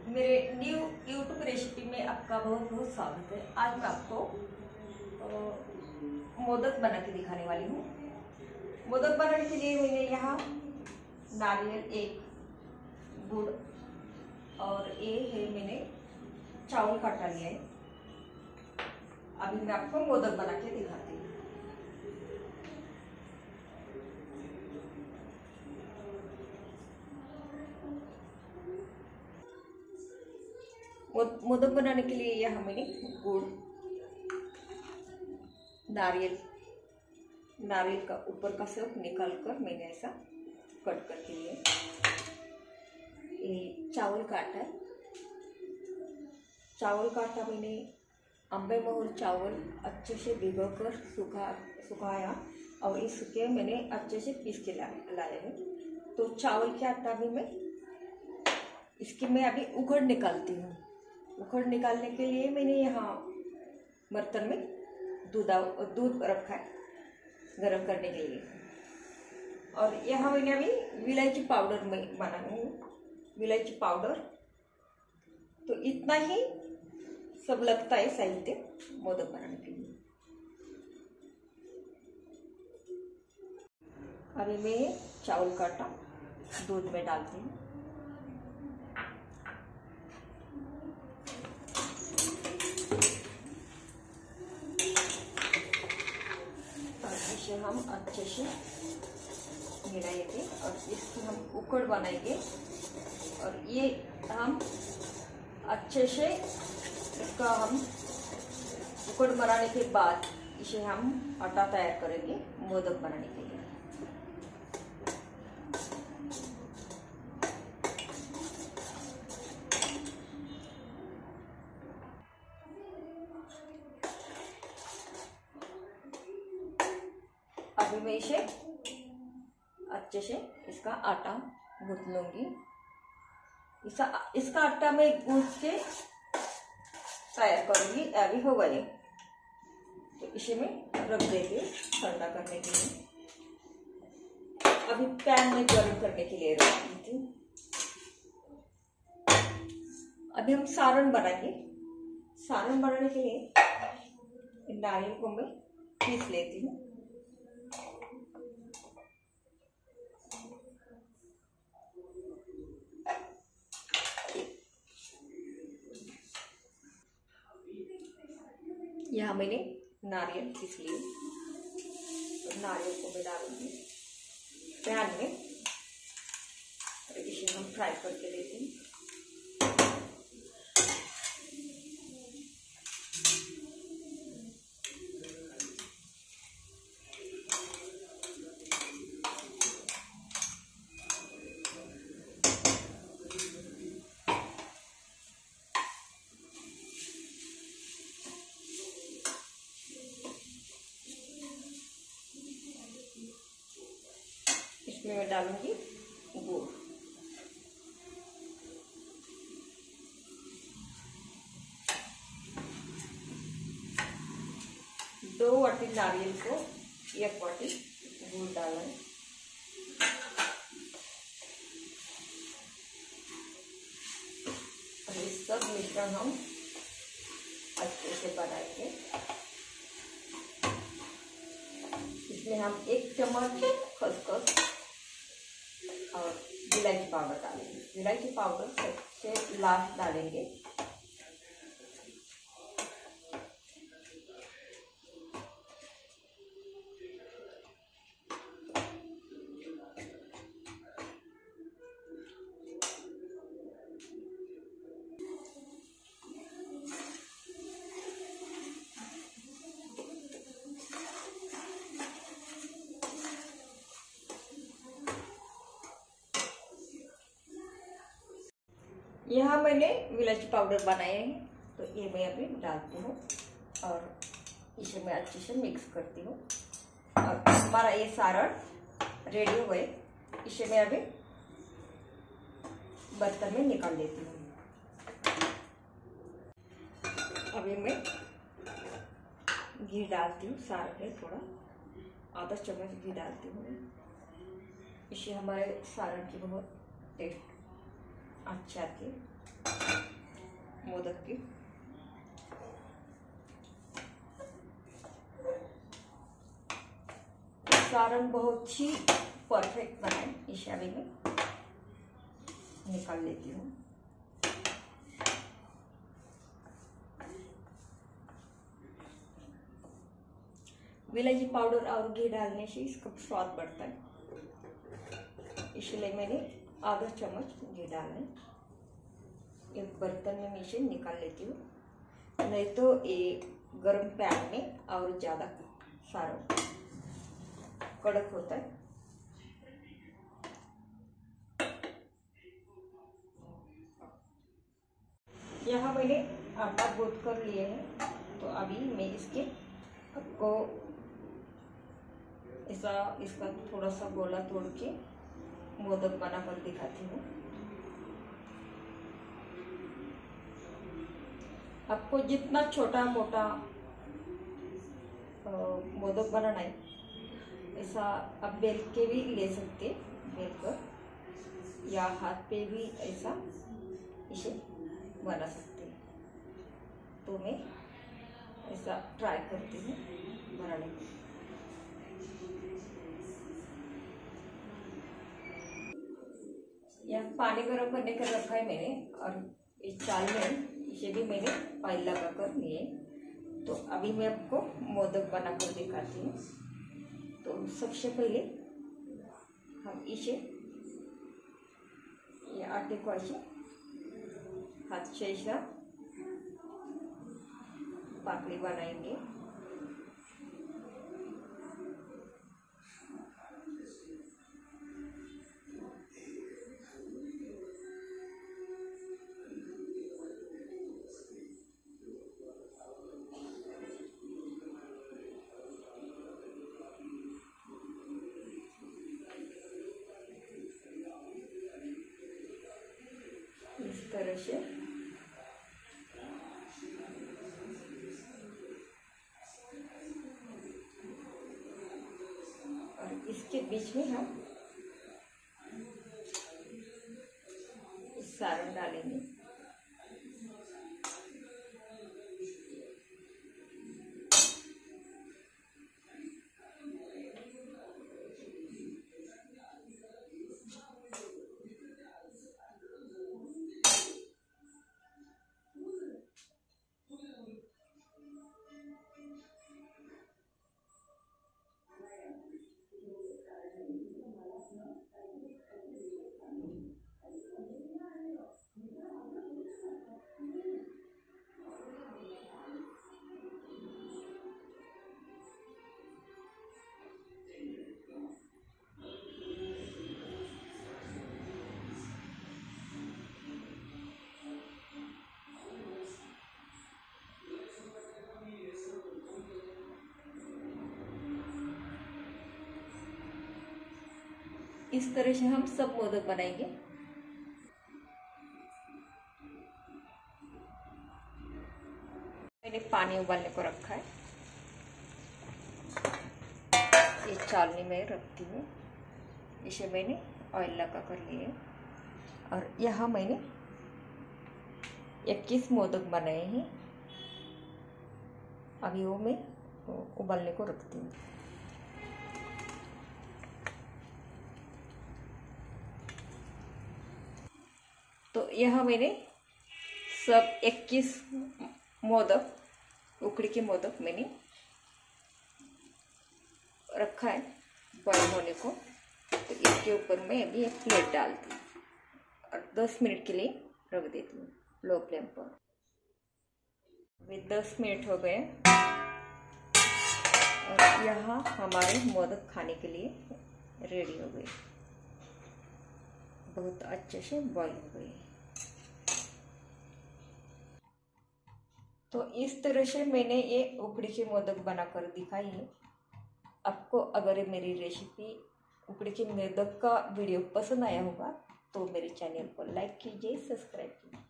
मेरे new YouTube recipe में आपका बहुत बहुत स्वागत है। आज मैं आपको मोदक बना के दिखाने वाली हूँ। मोदक बनाने के लिए मैंने यहाँ नारियल, एक गुड़ और ये है मैंने चावल का आटा लिया है। अभी मैं आपको मोदक बना के दिखाती हूँ। मोदक बनाने के लिए यहाँ मैंने गुड़, नारियल का ऊपर का सिर्फ निकाल कर मैंने ऐसा कट करके लिया। ये चावल का आटा है। चावल का आटा मैंने अम्बे मोहर चावल अच्छे से भिगोकर सुखाया और इस सूखे मैंने अच्छे से पीस के लाए हैं। तो चावल के आटा भी इसकी मैं अभी उखड़ निकालती हूँ। उखड़ निकालने के लिए मैंने यहाँ बर्तन में दूध रखा है गरम करने के लिए। और यहाँ मैंने अभी विलायची पाउडर में बनाऊँ, विलायची पाउडर। तो इतना ही सब लगता है साहित्य मोदक बनाने के लिए। अभी मैं चावल का आटा दूध में डालती हूँ। इसे हम अच्छे से मिलाएंगे और इसकी हम उकड़ बनाएंगे। और ये हम अच्छे से इसका हम उकड़ बनाने के बाद इसे हम आटा तैयार करेंगे मोदक बनाने के लिए। अभी मैं इसे अच्छे से इसका आटा गूंथ लूंगी। इसका आटा मैं गूंथ के तैयार करूंगी। अभी हो गए तो इसे मैं रख देंगे ठंडा करने के लिए। अभी पैन में गर्म करने के लिए रख देती हूँ। अभी हम सारण बनाएंगे। सारण बनाने के लिए नारियल को मैं पीस लेती हूँ। यहाँ मैंने नारियल पीस लिए। तो नारियल को मैं डालूंगी पैन में और इसे हम फ्राई करके लेते हैं। इसमें मैं डालूंगी गुड़। दो वाटी नारियल को एक वाटी गुड़ डालना है। और ये सब मिश्रण हम अच्छे से बनाएंगे। इसमें हम 1 चम्मच खसखस और इलायची पाउडर डालेंगे। इलायची पाउडर सबसे लास्ट डालेंगे। यहाँ मैंने इलायची पाउडर बनाए हैं तो ये मैं अभी डालती हूँ और इसे मैं अच्छे से मिक्स करती हूँ। और हमारा ये सारण रेडी हुए। इसे मैं अभी बर्तन में निकाल लेती हूँ। अभी मैं घी डालती हूँ। सारण में थोड़ा आधा चम्मच घी डालती हूँ। इससे हमारे सारण की बहुत टेस्ट अच्छा आती है। मोदक की। सारण बहुत ही परफेक्ट बना है, इसे अभी मैं निकाल लेती हूँ। विलायची पाउडर और घी डालने से इसका स्वाद बढ़ता है, इसलिए मैंने आधा चम्मच घी डाला है। एक बर्तन में मैं इसे निकाल लेती हूँ, नहीं तो ये गर्म पैन में और ज़्यादा सारा कड़क होता है। यहाँ मैंने आटा गूंथ कर लिए हैं, तो अभी मैं इसके आपको ऐसा इसका थोड़ा सा गोला तोड़ के मोदक बना कर दिखाती हूँ। आपको जितना छोटा मोटा मोदक बनाना है, ऐसा आप बेल के भी ले सकते, बेल कर, या हाथ पे भी ऐसा इसे बना सकते हैं। तो मैं ऐसा ट्राई करती हूँ बनाने की। यह पानी गर्म करने कर रखा है मैंने, और इस चाल में इसे भी मैंने ऑयल लगा कर लिए। तो अभी मैं आपको मोदक बना कर दिखाती हूँ। तो सबसे पहले हम इसे ये आटे को ऐसे हाथ से ऐसा पापड़ी बनाएंगे। इस तरह से और इसके बीच में हम सारण डालेंगे। इस तरह से हम सब मोदक बनाएंगे। मैंने पानी उबालने को रखा है, ये चालनी में रखती हूँ। इसे मैंने ऑयल लगा कर लिए, और यहाँ मैंने 21 मोदक बनाए हैं। अभी वो मैं उबालने को रखती हूँ। तो यहाँ मैंने सब 21 मोदक, उखड़ी के मोदक मैंने रखा है बॉईल होने को। तो इसके ऊपर मैं अभी एक प्लेट डालती हूँ और 10 मिनट के लिए रख देती हूँ लो फ्लेम पर। अभी 10 मिनट हो गए और यहाँ हमारे मोदक खाने के लिए रेडी हो गए, बहुत अच्छे से बॉईल हो गए। तो इस तरह से मैंने ये उखड़ी के मोदक बनाकर दिखाई है। आपको अगर मेरी रेसिपी उखड़ी के मोदक का वीडियो पसंद आया होगा तो मेरे चैनल को लाइक कीजिए, सब्सक्राइब कीजिए।